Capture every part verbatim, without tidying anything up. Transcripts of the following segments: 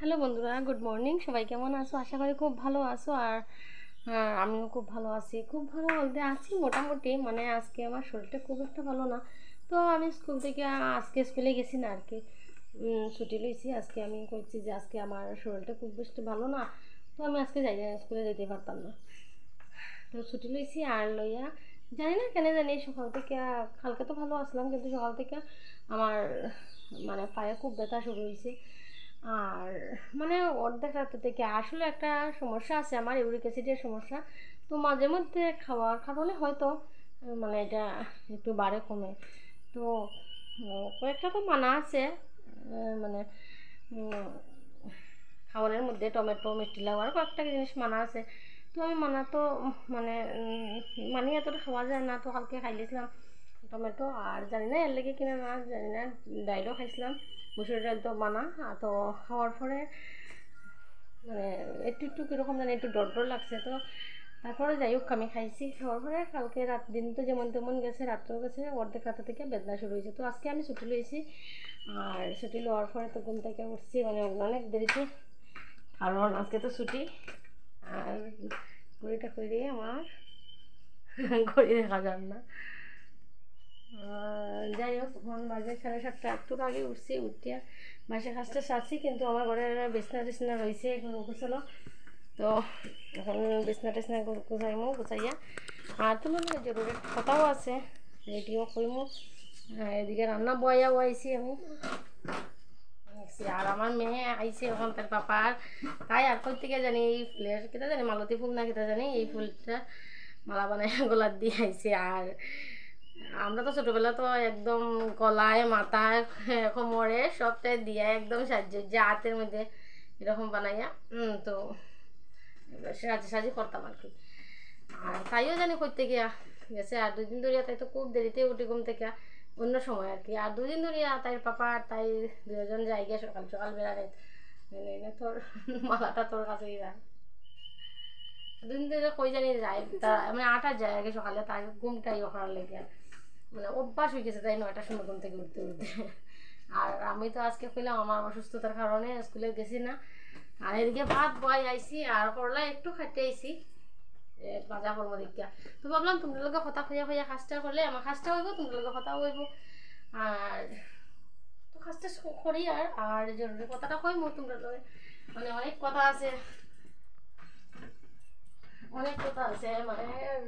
Hello বন্ধুরা, good morning. সবাই কেমন আছো? আশা করি খুব ভালো আছো। আর আমিও খুব ভালো আছি। খুব ভালো বলতে আছি মোটামুটি, মানে আজকে আমার শরীরটা খুব একটা ভালো না। তো আমি স্কুল থেকে আজকে স্কুলে গেছি না আর কি, ছুটি লইছি। আজকে আমি করছি যে আজকে আমার শরীরটা খুব বেশি ভালো না, তো আমি আজকে যাই স্কুলে যেতে পারতাম না, তো ছুটি লইছি। আর লইয়া জানি না কেন জানি সকাল থেকে, কালকে তো ভালো আসলাম কিন্তু সকাল থেকে আমার মানে পায়ে খুব ব্যথা শুরু হয়েছে। আর মানে অর্ধেক রাত থেকে আসলে একটা সমস্যা আছে আমার, ইউরিক অ্যাসিডের সমস্যা। তো মাঝে মধ্যে খাওয়ার কারণে হয়তো মানে এটা একটু বাড়ে কমে। তো কয়েকটা তো মানা আছে, মানে খাবারের মধ্যে টমেটো, মিষ্টি লাউ আর কয়েকটা জিনিস মানা আছে। তো আমি মানা তো মানে মানি এতটা খাওয়া যায় না। তো কালকে খাইলিছিলাম টমেটো, আর জানি না এর লেগে কিনা না জানি না, ডাইলও খাইছিলাম, মুসুরি ডাল তো মানা। তো খাওয়ার পরে মানে একটু একটু কীরকম জানি একটু ডর ডর লাগছে। তো তারপরে যাই হোক আমি খাইছি, খাওয়ার পরে কালকে রাত দিন তো যেমন তেমন গেছে, রাত্রেও গেছে, অর্ধেক রাতে থেকে বেদনা শুরু হয়েছে। তো আজকে আমি ছুটি লইছি, আর ছুটি লওয়ার পরে তো ঘুম থেকে উঠছি মানে অনেক দেরিতে, কারণ আজকে তো ছুটি। আর ঘড়িটা করে আমার ঘড়ি দেখা যান না। যাই হোক, এখন বাজে সাড়ে সাতটা, একটু আগে উঠছি, উঠিয়া বাসে কাজটা সারছি, কিন্তু আমার ঘরে বিছনা টিছনা রয়েছে এখন গুছালো। তো এখন বিছনা টিছনা গুছাইমো, গুছাইয়া আর তোমার জরুরি কথাও আছে রেডিও করিমো। এদিকে রান্না বয়া বয়াইছি আমি, আর আমার মেয়ে আইসে ওখান তার পাপার, তাই আর কই থেকে জানি এই ফুলের কেটা জানি মালতী ফুল না কেটা জানি এই ফুলটা মালা বানায় গলার দিয়ে আইসে। আর আমরা তো ছোটোবেলা তো একদম গলায়, মাথায়, কোমরে সবটাই দিয়ে একদম সাহায্য হাতের মধ্যে এরকম বানাইয়া তো সাজি সাজি করতাম আর কি। আর তাইও জানি করতে গিয়া গেছে। আর দুই দিন ধরিয়া তাই তো খুব দেরিতে উঠি ঘুম থেকে, অন্য সময় আর কি। আর দুই দিন ধরিয়া তাই পাপা আর তাই দুজন যাই গিয়া সকাল সকাল বেড়ারে তোর মালাটা তোর কাছেই যায়। দুদিন ধরে কই জানি যায়, তা মানে আটা যায় আগে সকালে, তাই ঘুমটাই করার লেগে মানে অভ্যাস হয়ে গেছে তাই নয়টার সময় ঘুম থেকে উঠতে উঠতে। আর আমি তো আজকে কইলাম আমার অসুস্থতার কারণে স্কুলে গেছি না। আর এদিকে ভাত বয় আইসি আর করলা একটু খাইতে আইসি বাজা করবো দেখিয়া। তো ভাবলাম তোমাদের লোক কথা খুঁজা খুঁজা কাজটা করলে আমার কাজটা হইব, তোমাদের লোক কথাও হইব। আর তো কাজটা করি আর আর জরুরি কথাটা কইমো তোমরা লোকে, মানে অনেক কথা আছে, অনেক কথা আছে মানে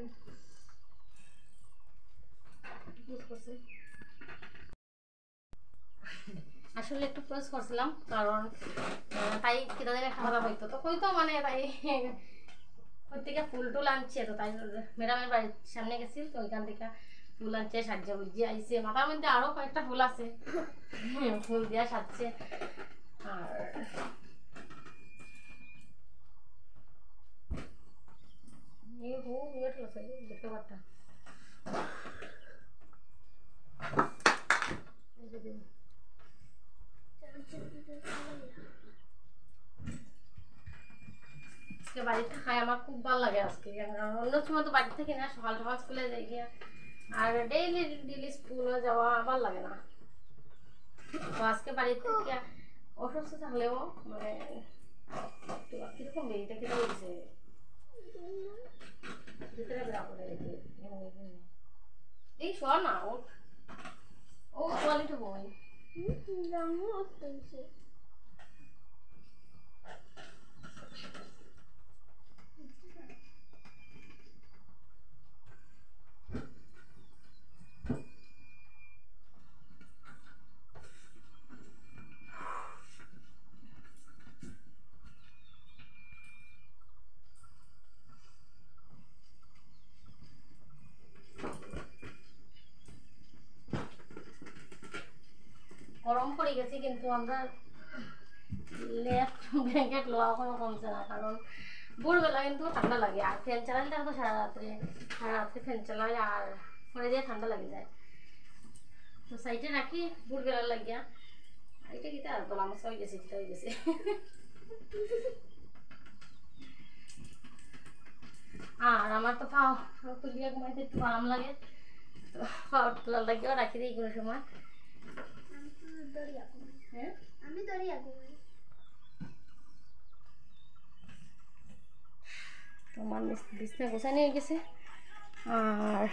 আসলে একটু প্রয়োগ করছিলাম, কারণ তাই কেটা দিনে খাওয়া দাওয়া হইতো, তো হইতো মানে তাই ওই থেকে ফুল টুল আনছে। তো তাই ম্যাডামের বাড়ির সামনে গেছিল, তো ওইখান থেকে ফুল আনছে, সাজ্জা বুঝিয়ে আইসে। মাথার মধ্যে আরো কয়েকটা ফুল আছে, ফুল দিয়া সাজছে। আর এই হো বিরাট আছে দেখতে পারটা আজকে বাড়িতে খাই আমার খুব ভালো লাগে আজকে, অন্য সময় তো বাড়ি থেকে না, সকাল সকাল স্কুলে যাই গিয়া আর ডেইলি ডেইলি স্কুলে যাওয়া ভালো লাগে না। তো আজকে বাড়ি থেকে অসুস্থ থাকলেও মানে কিরকম বেরিটা কেটে গেছে ভিতরে বেড়া করে রেখে এই শোয়া না ও ও কোয়ালিটি বই গরম পড়ে গেছে, কিন্তু আমরা লেফট ব্ল্যাঙ্কেট লোয়া কোনো কমছে না, কারণ ভোরবেলা কিন্তু ঠান্ডা লাগে। আর ফ্যান চালালে তো সারা রাত্রে সারা রাত্রে ফ্যান চালাই আর পরে দিয়ে ঠান্ডা লাগে যায়। তো সাইডে রাখি ভোরবেলা লাগিয়া এটা কিতা আর বলা আমার হয়ে গেছে, এটা হয়ে গেছে। আর আমার তো পাও তুলিয়া ঘুমাইতে একটু আরাম লাগে, তো পাও তোলা লাগিয়েও রাখি দিই কোনো সময়। হ্যাঁ আমি দরিয়া ঘুমাই, বিছনা গোছানি হয়ে গেছে আর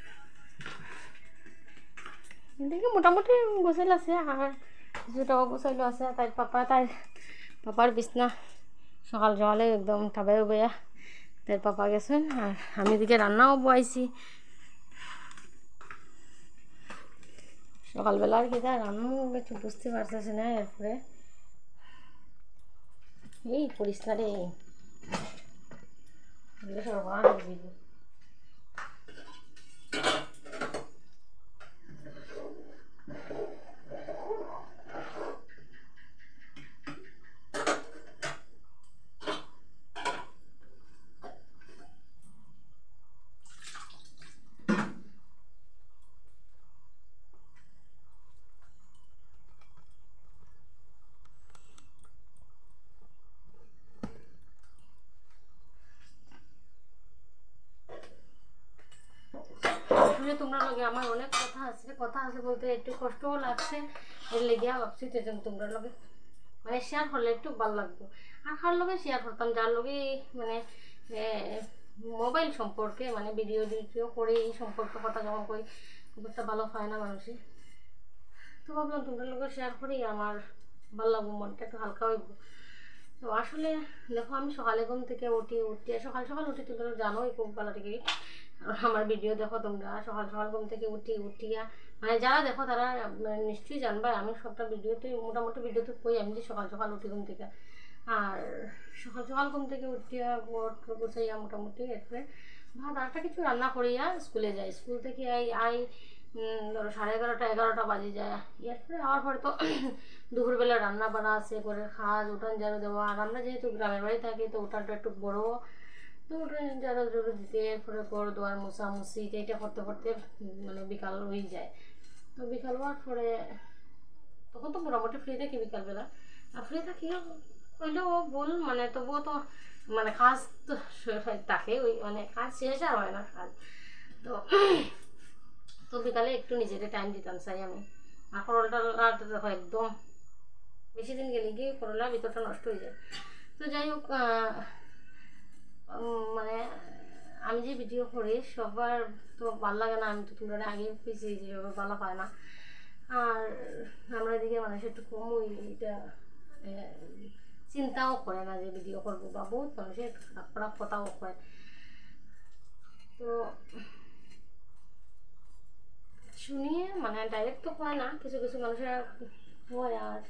এদিকে মোটামুটি গোছাইল আছে আর কিছুটাও গোছাইলো আছে তাই পাপা তাই পাপার বিছনা সকাল সকালে একদম ঠাবাই বয়া তাই পাপা গেছেন আর আমি এদিকে রান্নাও বয়াইছি সকালবেলা আর কি তা রান্নাও একটু বুঝতে পারতেছে না এরপরে এই করিস না রে তোমরা লগে আমার অনেক কথা আছে কথা আছে বলতে একটু কষ্টও লাগছে এর লেগিয়া ভাবছি যেন তোমরা লগে মানে শেয়ার করলে একটু ভালো লাগবে আর কার লগে শেয়ার করতাম যার লগে মানে মোবাইল সম্পর্কে মানে ভিডিও ভিডিও করে এই সম্পর্কে কথা যখন কই খুব একটা ভালো হয় না মানুষের তো ভাবলাম তোমরা লগে শেয়ার করি আমার ভালো লাগবো মনটা একটু হালকা হইব তো আসলে দেখো আমি সকালে ঘুম থেকে উঠি উঠি সকাল সকাল উঠি তোমরা জানোই খুব ভালো থেকে আমার ভিডিও দেখো তোমরা সকাল সকাল ঘুম থেকে উঠি উঠিয়া মানে যারা দেখো তারা নিশ্চয়ই জানবা আমি সবটা ভিডিওতে মোটামুটি ভিডিওতে কই আমি যে সকাল সকাল উঠি ঘুম থেকে আর সকাল সকাল ঘুম থেকে উঠিয়া ঘর গোছাইয়া মোটামুটি এরপরে ভাত আরটা কিছু রান্না করিয়া স্কুলে যাই স্কুল থেকে আই আই ধরো সাড়ে এগারোটা এগারোটা বাজে যায় এরপরে আবার পরে তো দুপুরবেলা রান্না বান্না আছে ঘরের খাজ উঠান ঝাড়ু দেওয়া আর আমরা যেহেতু গ্রামের বাড়ি থাকি তো উঠানটা একটু বড়ো তো উঠান ঝাড়ু ঝাড়ু দিতে এরপরে ঘর দোয়ার মোছামুছি এটা করতে করতে মানে বিকাল হয়ে যায় তো বিকাল হওয়ার পরে তখন তো মোটামুটি ফ্রি থাকি বিকালবেলা আর ফ্রি থাকি হইলেও ভুল মানে তবুও তো মানে কাজ তো থাকে ওই মানে কাজ শেষ আর হয় না কাজ তো তো বিকালে একটু নিজেদের টাইম দিতাম চাই আমি আর করলাটা দেখো একদম বেশি দিন গেলে গিয়ে করলার ভিতরটা নষ্ট হয়ে যায় তো যাই হোক মানে আমি যে ভিডিও করি সবার তো ভালো লাগে না আমি তো তোমরা আগে পিছিয়ে যেভাবে ভালো পায় না আর আমরা এদিকে মানুষ একটু কম ওই এটা চিন্তাও করে না যে ভিডিও করবো বা বহুত মানুষের খারাপ খারাপ কথাও কয় তো শুনিয়ে মানে ডাইরেক্ট তো হয় না কিছু কিছু মানুষের হয় আর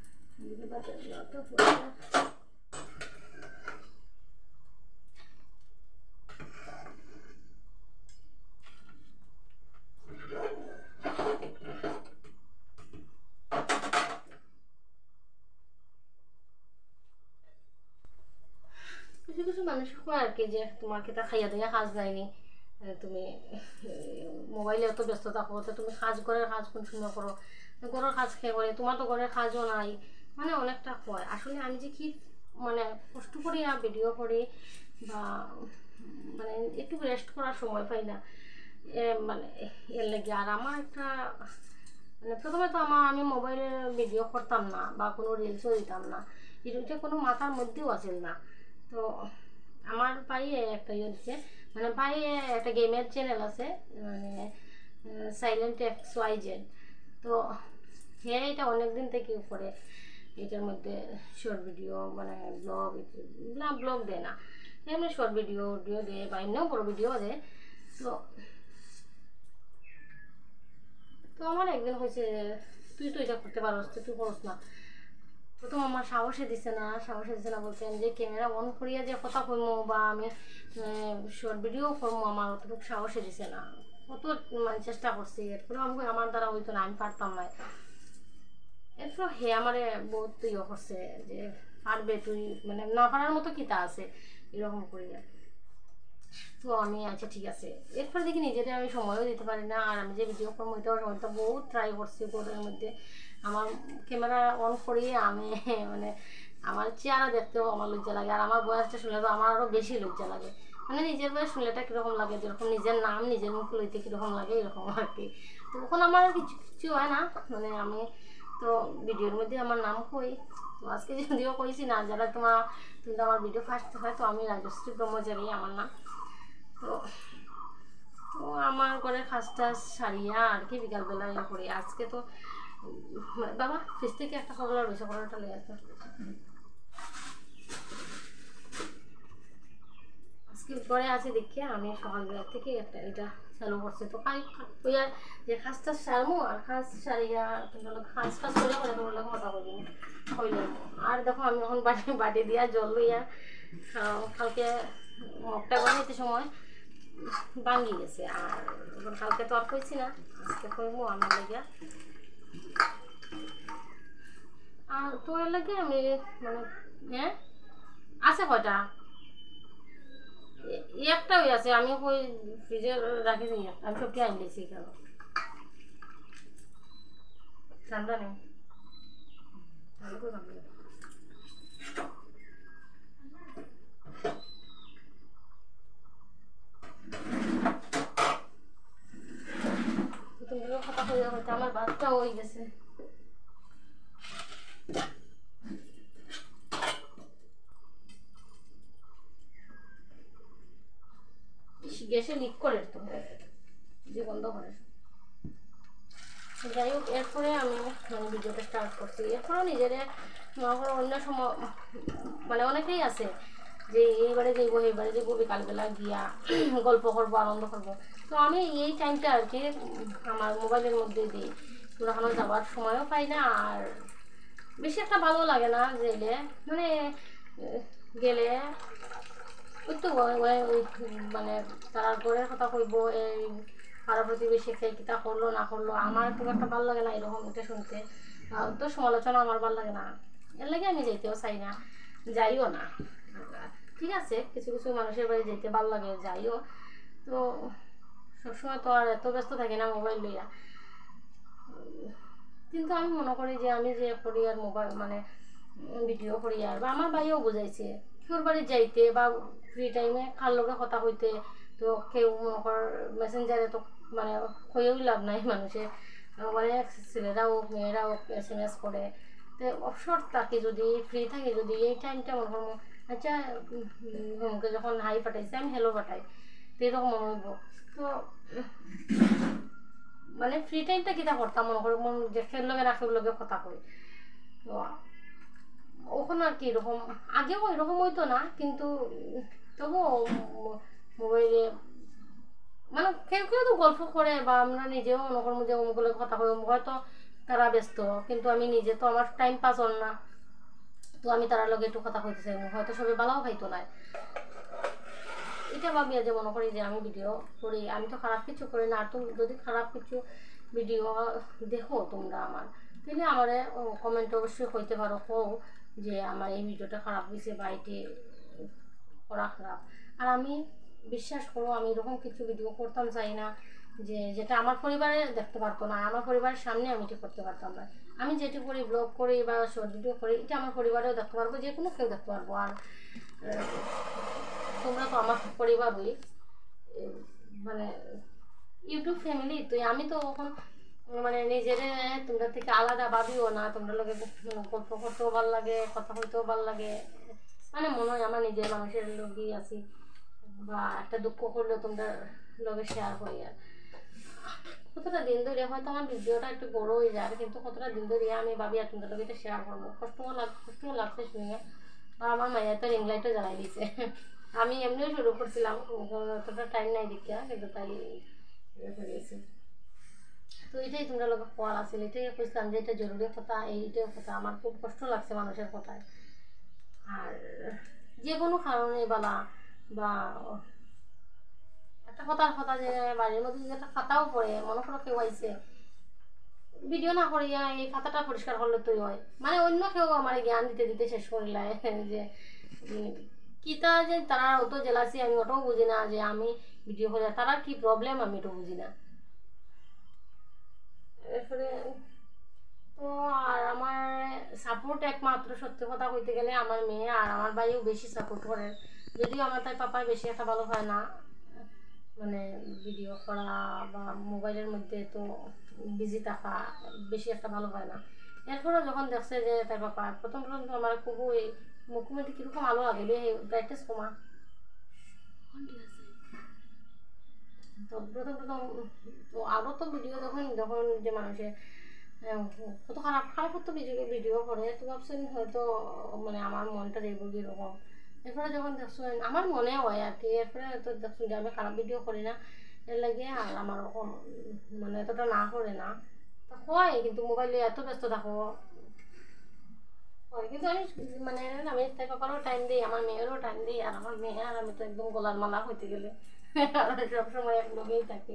কিছু কিছু মানুষ হয় আর কি যে তোমার কেটা খাইয়া দিয়া কাজ যায়নি তুমি মোবাইলে এত ব্যস্ত থাকো তো তুমি কাজ ঘরের কাজ কোন সময় করো ঘরের কাজ খেয়ে করে তোমার তো ঘরের কাজও নাই মানে অনেকটা হয় আসলে আমি যে কি মানে কষ্ট করি না ভিডিও করি বা মানে একটু রেস্ট করার সময় পাই না মানে এর লেগে আর আমার একটা মানে প্রথমে তো আমার আমি মোবাইলে ভিডিও করতাম না বা কোনো রিলসও দিতাম না এটা কোনো মাথার মধ্যেও আসেন না তো আমার পাইয়ে একটা ইয়ে দিচ্ছে মানে পাইয়ে একটা গেমের চ্যানেল আছে মানে সাইলেন্ট এক্স ওয়াই জেড তো হ্যাঁ এটা অনেক দিন থেকে করে এটার মধ্যে শর্ট ভিডিও মানে ব্লগ না ব্লগ দেয় না এমনি শর্ট ভিডিও ভিডিও দেয় বা এমনিও বড়ো ভিডিও দেয় তো তো আমার একদিন হয়েছে তুই তো এটা করতে পারস তুই করস না প্রথম আমার সাহসে দিছে না সাহসে দিছে না বলতে আমি যে ক্যামেরা অন করিয়া যে কথা কইমো বা আমি শর্ট ভিডিও করবো আমার অতটুকু সাহসে দিছে না কত মানে চেষ্টা করছি এরপরেও আমি আমার দ্বারা হইতো না আমি পারতাম না এরপর হে আমারে বহুত ইয়ে করছে যে পারবে তুই মানে না পারার মতো কিতা আছে এরকম করিয়া তো আমি আচ্ছা ঠিক আছে এরপর দেখি নিজেদের আমি সময়ও দিতে পারি না আর আমি যে ভিডিও করবো এটাও সময়টা বহুত ট্রাই করছি ঘরের মধ্যে আমার ক্যামেরা অন করিয়ে আমি মানে আমার চেহারা দেখতেও আমার লজ্জা লাগে আর আমার বয়সটা শুনলে তো আমার আরও বেশি লজ্জা লাগে মানে নিজের বয়স শুনলেটা কীরকম লাগে যেরকম নিজের নাম নিজের মুখ লইতে কীরকম লাগে এরকম আর কি তো তখন আমার কিছু কিছু হয় না মানে আমি তো ভিডিওর মধ্যে আমার নাম কই তো আজকে যদিও কইছি না, যারা তোমার তুমি তো আমার ভিডিও ফার্স্ট হয়, তো আমি রাজশ্রী ব্রহ্মচারী আমার নাম। তো তো আমার ঘরে খাস টাস সারিয়া আর কি বিকালবেলা ইয়ে করি। আজকে তো বাবা ফ্রিজ থেকে একটা করলা রয়েছে, করলাটা লেগে আসতো। আজকে পরে আছে দেখি আমি সকালবেলা থেকে একটা এটা চালু করছি। তো কাল ওইয়া যে খাস টাস সারমো আর খাস সারিয়া খাস খাস করে করে তোমার লোক কথা বলি হইলে। আর দেখো আমি এখন বাটি বাটি দিয়া জল লইয়া কালকে মগটা বানাইতে সময় ভাঙ্গি গেছে। আর এখন কালকে তো আর কইছি না, আজকে কইমো আমার লাগিয়া। আর তো এর লাগে আমি মানে হ্যাঁ আছে কয়টা একটা হয়ে আছে, আমি কই ফ্রিজে রাখি দিই, আমি সবটি আনি দিয়েছি কেন ঠান্ডা নেই। কথা হয়ে হচ্ছে আমার বাচ্চাও হয়ে গেছে। গ্যাসে লিক করে তো যে বন্ধ করে। যাই হোক এরপরে আমি মানে ভিডিওটা স্টার্ট করছি। এরপরেও নিজের অন্য সময় মানে অনেকেই আছে যে এইবারে যাইবো এইবারে যাইবো বিকালবেলা গিয়া গল্প করবো আনন্দ করবো। তো আমি এই টাইমটা আর কি আমার মোবাইলের মধ্যে দিই, কোথাও যাওয়ার সময়ও পাই না আর বেশি একটা ভালো লাগে না গেলে, মানে গেলে ওই তো মানে তার ঘরের কথা কইব, এই পাড়া প্রতিবেশী খেয়ে কিতা করলো না করলো আমার খুব একটা ভালো লাগে না এরকম এটা শুনতে। তো সমালোচনা আমার ভালো লাগে না, এর লাগে আমি যেতেও চাই না, যাইও না। ঠিক আছে কিছু কিছু মানুষের বাড়ি যেতে ভালো লাগে, যাইও। তো সবসময় তো আর এত ব্যস্ত থাকি না মোবাইল লইয়া। কিন্তু আমি মনে করি যে আমি যে করি আর মোবাইল মানে ভিডিও করি আর বা আমার ভাইও বুঝাইছে কেউর বাড়ি যাইতে বা ফ্রি টাইমে কার লগে কথা হইতে, তো কেউ মনে কর মেসেঞ্জারে তো মানে হয়েও লাভ নাই মানুষের, মানে ছেলেরা হোক মেয়েরা হোক এস এম এস করে। তো অবসর থাকি যদি ফ্রি থাকি যদি এই টাইমটা মনে করবো আচ্ছা হোমকে যখন হাই পাঠাইছে আমি হ্যালো পাঠাই, তো এরকম মনে হইব। তো মানে ফ্রি টাইমটা কিতা করতাম মনে করি মন যে ফ্রেন্ড লগে রাখের লগে কথা কই। তো ওখানে আর কি এরকম আগেও এরকম হইতো না, কিন্তু তবুও মোবাইলে মানে কেউ কেউ তো গল্প করে বা আমরা নিজেও মনে করবো যে অমুকগুলো কথা কই, হয়তো তারা ব্যস্ত কিন্তু আমি নিজে তো আমার টাইম পাস হল না, তো আমি তারা লগে একটু কথা কইতে চাই, হয়তো সবাই ভালোও খাইতো না। এটা ভাবি যে মনে করি যে আমি ভিডিও করি, আমি তো খারাপ কিছু করি না। আর তুমি যদি খারাপ কিছু ভিডিও দেখো তোমরা আমার, তাহলে আমার কমেন্ট অবশ্যই কইতে পারো, কও যে আমার এই ভিডিওটা খারাপ হয়েছে বা এটি করা খারাপ। আর আমি বিশ্বাস করো আমি এরকম কিছু ভিডিও করতাম চাই না যে যেটা আমার পরিবারে দেখতে পারতো না, আমার পরিবারের সামনে আমি এটি করতে পারতাম না। আমি যেটি করি ব্লগ করি বা শর্ট ভিডিও করি এটা আমার পরিবারেও দেখতে পারবো, যে কোনো কেউ দেখতে পারবো। আর তোমরা তো আমার পরিবারই মানে ইউটিউব ফ্যামিলি, তো আমি তো এখন মানে নিজের তোমরা থেকে আলাদা ভাবিও না, তোমরা লোকে গল্প করতেও ভালো লাগে কথা বলতেও ভালো লাগে, মানে মনে হয় আমার নিজের মানুষের লোকই আছি, বা একটা দুঃখ করলেও তোমরা লোকে শেয়ার করি। আর কতটা দিন ধরে হয়তো আমার ভিডিওটা একটু বড় হয়ে যাবে, কিন্তু কতটা দিন ধরে আমি ভাবি আর তোমরা লোকে শেয়ার করবো, কষ্টও লাগ কষ্টও লাগছে শুনে। আর আমার মায়ের তো রিং লাইটও জ্বালাই দিয়েছে, আমি এমনিও শুরু করছিলাম অতটা টাইম নাই দেখিয়া, কিন্তু তাই করেছি। তো এটাই তোমরা লোক কল আসলে এটাই বুঝলাম যে এটা জরুরি কথা, এইটাই কথা আমার খুব কষ্ট লাগছে মানুষের কথায়। আর যে কোনো কারণে বলা বা একটা কথার কথা যে বাড়ির মধ্যে যদি একটা খাতাও পড়ে মনে করো কেউ আইছে ভিডিও না করিয়া এই খাতাটা পরিষ্কার করলে তুই হয়, মানে অন্য কেউ আমার জ্ঞান দিতে দিতে শেষ করিলাই যে কিতা যে তারা অত জেলাসি আমি ওটাও বুঝি না, যে আমি ভিডিও করে তারা কি প্রবলেম আমি ওটাও বুঝি না। এরপরে তো আর আমার সাপোর্ট একমাত্র সত্যি কথা কইতে গেলে আমার মেয়ে আর আমার ভাইও বেশি সাপোর্ট করে, যদিও আমার তাই পাপাই বেশি একটা ভালো হয় না মানে ভিডিও করা বা মোবাইলের মধ্যে তো বিজি থাকা বেশি একটা ভালো হয় না, এরপরে যখন দেখছে যে তার বাবা প্রথম প্রথম তো আমার খুব ওই মুখের মধ্যে কীরকম আলো লাগে বে ব্রাইটনেস কমা তো প্রথম প্রথম তো আরও তো ভিডিও যখন যখন যে মানুষের কত খারাপ খারাপ তো ভিডিও ভিডিও করে তো ভাবছেন হয়তো মানে আমার মনটা দেখবো কীরকম। এরপরে যখন দেখছেন আমার মনে হয় আর কি এরপরে তো দেখছেন যে আমি খারাপ ভিডিও করি না এর লাগে আর আমার ওরকম মানে এতটা না করে না তো হয় কিন্তু মোবাইলে এত ব্যস্ত থাকো হয় কিন্তু আমি মানে আমি তাই বাবারও টাইম দিই আমার মেয়েরও টাইম দিই আর আমার মেয়ে আর আমি তো একদম গলার মালা হইতে গেলে সবসময় একদমই থাকি।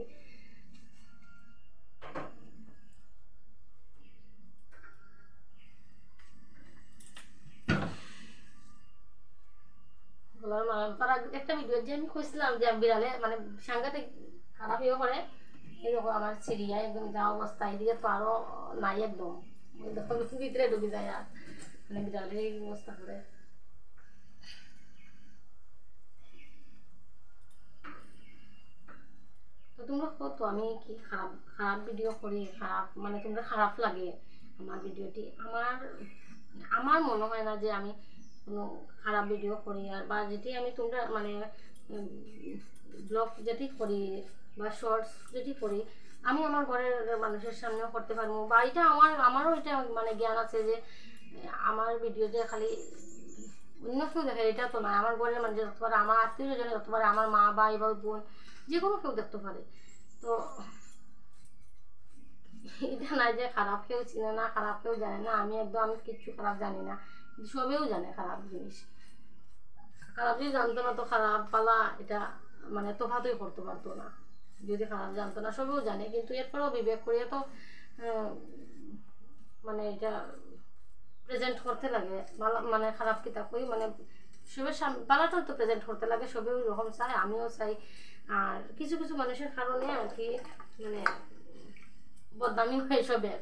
গলার মালা তার একটা ভিডিও যে আমি খুঁজছিলাম যে বিড়ালে মানে সাংঘাতিক খারাপ ইয়ে করে এরকম আমার সিরিয়া একদম যা অবস্থা এদিকে তো আরও নাই একদম ভিতরে ঢুকে যায় আর মানে বিড়ালের এই অবস্থা করে। তো তোমরা কত আমি কি খারাপ খারাপ ভিডিও করি খারাপ মানে তোমরা খারাপ লাগে আমার ভিডিওটি আমার আমার মনে হয় না যে আমি কোনো খারাপ ভিডিও করি আর বা যেটি আমি তোমরা মানে ব্লগ যেটি করি বা শর্টস যেটি করি আমি আমার ঘরের মানুষের সামনেও করতে পারবো বা এটা আমার আমারও এটা মানে জ্ঞান আছে যে আমার ভিডিওতে খালি অন্য কেউ দেখে এটা তো নয় আমার ঘরের মানুষ দেখতে পারে আমার আত্মীয় স্বজন দেখতে পারে আমার মা ভাই বা বোন যে কোনো কেউ দেখতে পারে। তো এটা না যে খারাপ কেউ চিনে না খারাপ কেউ জানে না আমি একদম আমি কিচ্ছু খারাপ জানি না সবেও জানে খারাপ জিনিস খারাপ যদি জানতো না তো খারাপ পালা এটা মানে তফাতই করতে পারতো না যদি খারাপ জানতো না সবেও জানে কিন্তু এরপরেও বিবেক করিয়ে তো মানে এটা প্রেজেন্ট করতে লাগে ভালো মানে খারাপ কিতাব কই মানে সবের সামনে পালাটাও তো প্রেজেন্ট করতে লাগে সবেও এরকম চাই আমিও চাই আর কিছু কিছু মানুষের কারণে আর কি মানে বদনামি হয় সবের।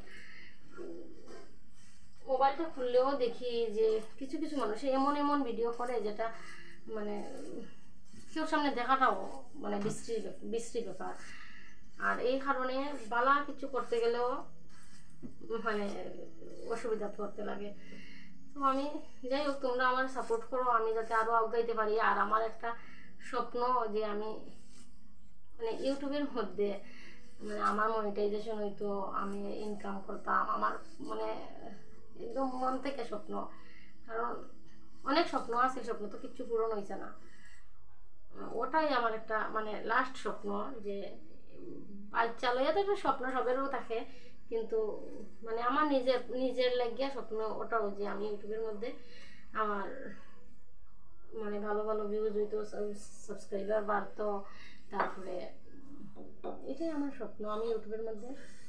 মোবাইলটা খুললেও দেখি যে কিছু কিছু মানুষ এমন এমন ভিডিও করে যেটা মানে কেউ সামনে দেখাটাও মানে বিশ্রী বিশ্রী ব্যাপার আর এই কারণে বালা কিছু করতে গেলেও মানে অসুবিধা করতে লাগে। তো আমি যাই হোক তোমরা আমার সাপোর্ট করো আমি যাতে আরও আগাইতে পারি আর আমার একটা স্বপ্ন যে আমি মানে ইউটিউবের মধ্যে মানে আমার মনিটাইজেশন হইতো আমি ইনকাম করতাম আমার মানে একদম মন থেকে স্বপ্ন কারণ অনেক স্বপ্ন আছে স্বপ্ন তো কিচ্ছু পূরণ হয়েছে না ওটাই আমার একটা মানে লাস্ট স্বপ্ন যে বাচ্চা লইয়া তো একটা স্বপ্ন সবেরও থাকে কিন্তু মানে আমার নিজের নিজের লাগিয়া স্বপ্ন ওটাও যে আমি ইউটিউবের মধ্যে আমার মানে ভালো ভালো ভিউজ হইতো সাবস্ক্রাইবার বাড়তো তারপরে এটাই আমার স্বপ্ন আমি ইউটিউবের মধ্যে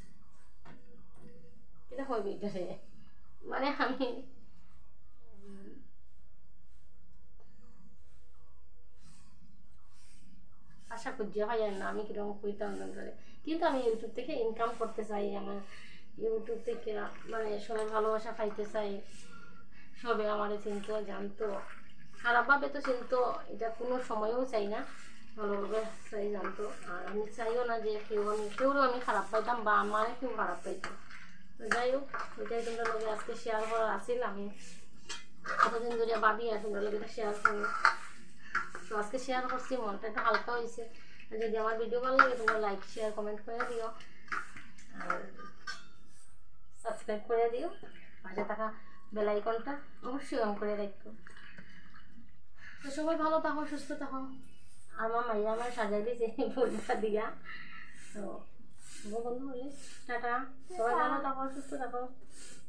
এটা হইবে এটারে মানে আমি আশা করছি হয় না আমি কিরকম কইতাম করে কিন্তু আমি ইউটিউব থেকে ইনকাম করতে চাই আমার ইউটিউব থেকে মানে সবাই ভালোবাসা পাইতে চাই সবে আমার চিনতো জানতো খারাপভাবে তো চিনতো এটা কোনো সময়ও চাই না ভালোভাবে চাই জানতো আর আমি চাইও না যে কেউ আমি কেউরও আমি খারাপ পাইতাম বা আমার কেউ খারাপ পাইতাম। তো যাই হোক এটাই তোমরা লোকে আজকে শেয়ার করার আসিল আমি কতদিন ধরে ভাবি আর তোমরা লোক এটা শেয়ার করো তো আজকে শেয়ার করছি মনটা একটু হালকা হয়েছে যদি আমার ভিডিও ভালো লাগে তোমরা লাইক শেয়ার কমেন্ট করে দিও আর সাবস্ক্রাইব করে দিও পাশে থাকা বেল আইকনটা অবশ্যই অন করে রাখো। তো সবাই ভালো থাকো সুস্থ থাকো আমার মাইয়া আমার সাজাই দিয়েছে ফুলটা দিয়া তো বন্ধু হলে টাটা সবাই ভালো থাকো সুস্থ থাকো।